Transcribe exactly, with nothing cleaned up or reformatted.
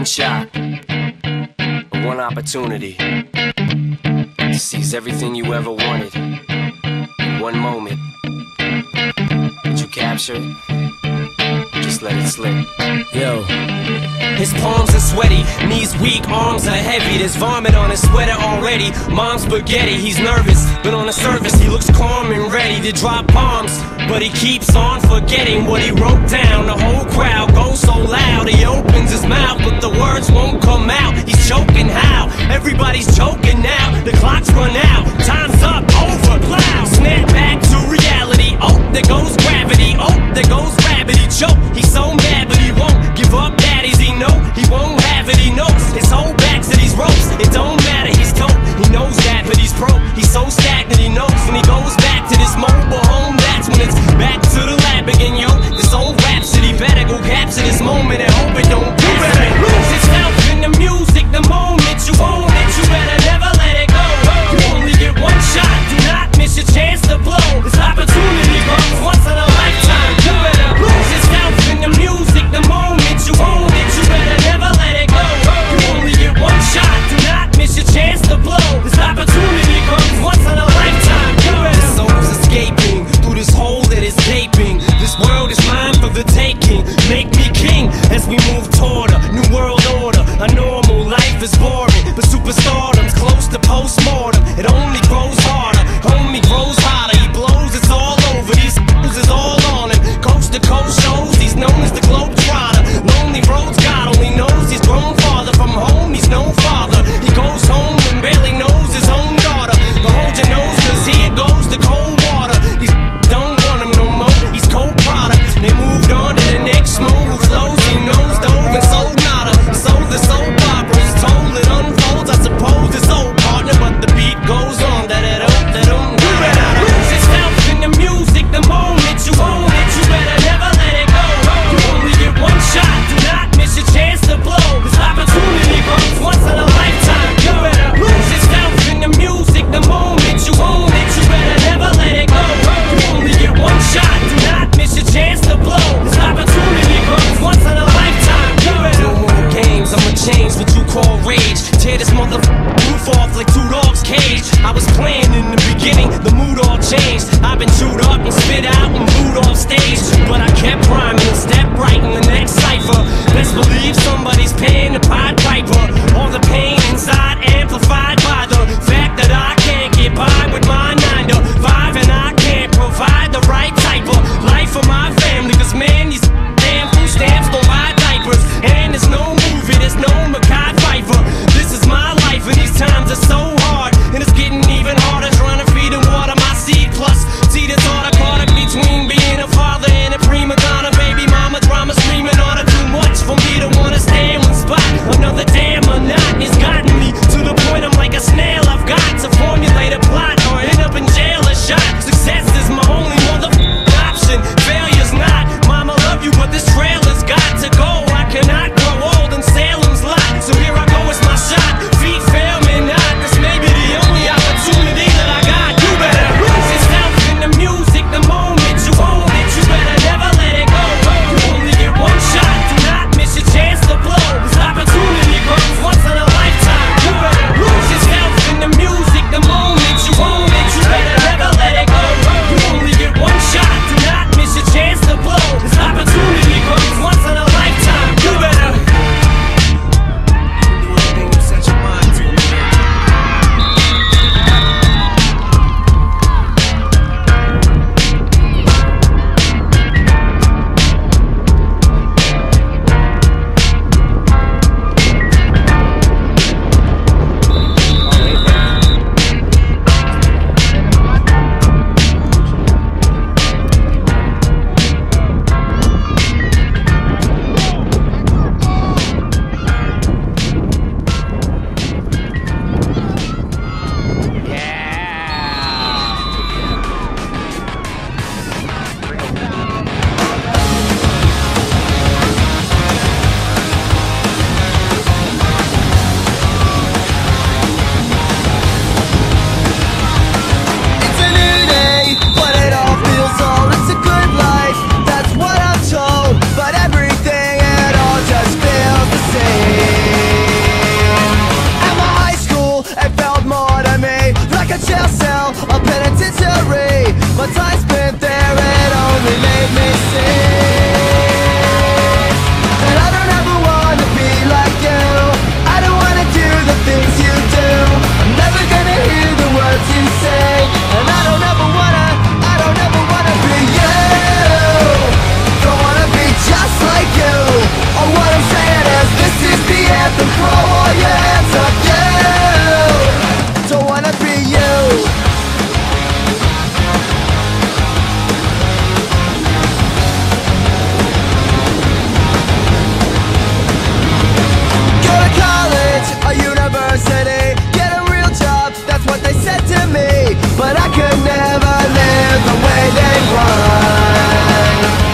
one shot, one opportunity to seize everything you ever wanted in one moment. Did you capture it? Just let it slip. Yo. His palms are sweaty, knees weak, arms are heavy. There's vomit on his sweater already. Mom's spaghetti, he's nervous, but on the surface he looks calm and ready to drop bombs. But he keeps on forgetting what he wrote down. The whole crowd goes so loud, he opens his mouth, but the words won't come out. He's choking how? Everybody's choking now. The clock's run out, time's up, over, plow. Snap back to reality, oh, there goes gravity. Oh, there goes rabbit, he choke. He's so mad, but he won't give up. Daddies, he know he won't have it, he knows his whole back to these ropes. It don't matter, he's dope, he knows that, but he's broke. He's so stagnant, he knows when he goes back to this mobile home, that's when it's back to the lab again, yo. This old rhapsody better go capture this moment and hope it don't you better lose yourself in the music. The moment you own it, you better never let it go. You only get one shot, do not miss your chance to blow. This opportunity comes once in a lifetime. You better lose yourself in the music. The moment you own it, you better never let it go. You only get one shot, do not miss your chance to blow. This opportunity comes once in a lifetime. You better. The soul's escaping through this hole that is gaping. This world is mine for the taking. Make me king as we move toward a new world order. A normal life is boring, but superstardom's close to postmortem. It only grows harder, homie grows hotter. He blows, it's all over. These fools is all on him. Coast to coast shows, he's known as the Globetrotter. Lonely roads, God only knows he's grown farther from home. He's no father. He goes home and barely knows his own daughter. But hold your nose, cause here goes the cold water. These don't want him no more. He's cold product. They moved on to the next move. Slows, he knows dove and sold nada. Sold the soap operas, told it unfolds. I suppose it's old partner, but the beat goes on. That it up, that um. You better lose yourself in the music. The moment you own it, you better never let it go. You only get one shot, do not miss your chance to blow. This opportunity comes once in a lifetime. You better lose yourself in the music. The moment you own it, you better never let it go. You only get one shot, do not miss your chance to blow. This opportunity comes once in a lifetime. You better. No more games, I'ma change what you call rage. Tear this motherfucker roof off like two dogs' cage. I was playing in the beginning, the mood all changed. I've been chewed up and spit out and booed off stage, but I kept rhyming and stepped right in the next cipher. Best believe somebody's paying the Pied Piper. All the pain inside amplified by the fact that I can't get by with my nine to five, and I can't provide the right type of life for my family. Cause man, these damn food stamps don't buy diapers, and there's no movie, there's no Mackay Pfeiffer. This is my life and these times are so hard, and it's getting even harder trying to feed and water my seed. Plus jail cell, a penitentiary. My time spent there, it only made me see that I don't ever wanna be like you. I don't wanna do the things you do. I'm never gonna hear the words you say, and I don't ever wanna, I don't ever wanna be you. Don't wanna be just like you. Or what I'm saying is, this is the anthem. Throw all your hands up, you. Don't wanna be you. Go to college, a university, get a real job, that's what they said to me. But I could never live the way they want.